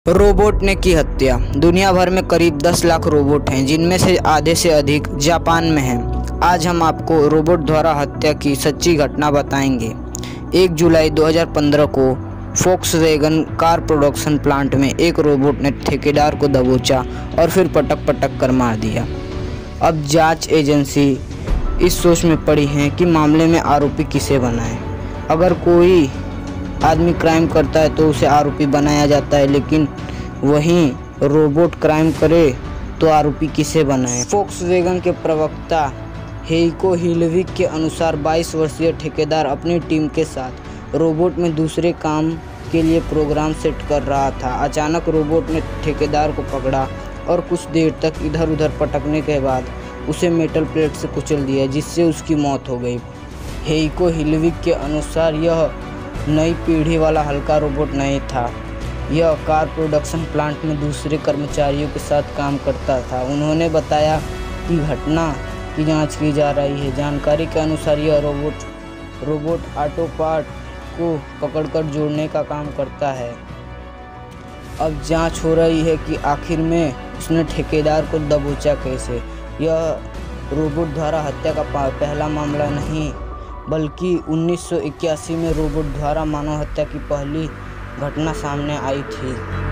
Robot ने की हत्या। दुनिया भर में करीब 10 लाख रोबोट हैं, जिनमें से आधे से अधिक जापान में हैं। आज हम आपको रोबोट द्वारा हत्या की सच्ची घटना बताएंगे। 1 जुलाई 2015 को फोक्सवैगन कार प्रोडक्शन प्लांट में एक रोबोट ने ठेकेदार को दबोचा और फिर पटक पटक कर मार दिया। अब जांच एजेंसी इस सोच में पड़ी है कि मामले में आरोपी किसे बनाएं। अगर कोई आदमी क्राइम करता है तो उसे आरोपी बनाया जाता है, लेकिन वहीं रोबोट क्राइम करे तो आरोपी किसे बनाएं। फोक्सवैगन के प्रवक्ता हेइको हिलविग के अनुसार 22 वर्षीय ठेकेदार अपनी टीम के साथ रोबोट में दूसरे काम के लिए प्रोग्राम सेट कर रहा था। अचानक रोबोट ने ठेकेदार को पकड़ा और कुछ देर तक इधर उधर पटकने के बाद उसे मेटल प्लेट से कुचल दिया, जिससे उसकी मौत हो गई। हेइको हिलविग के अनुसार यह नई पीढ़ी वाला हल्का रोबोट नहीं था। यह कार प्रोडक्शन प्लांट में दूसरे कर्मचारियों के साथ काम करता था। उन्होंने बताया कि घटना की जांच की जा रही है। जानकारी के अनुसार यह रोबोट ऑटो पार्ट को पकड़कर जोड़ने का काम करता है। अब जांच हो रही है कि आखिर में उसने ठेकेदार को दबोचा कैसे। यह रोबोट द्वारा हत्या का पहला मामला नहीं, बल्कि 1981 में रोबोट द्वारा मानव हत्या की पहली घटना सामने आई थी।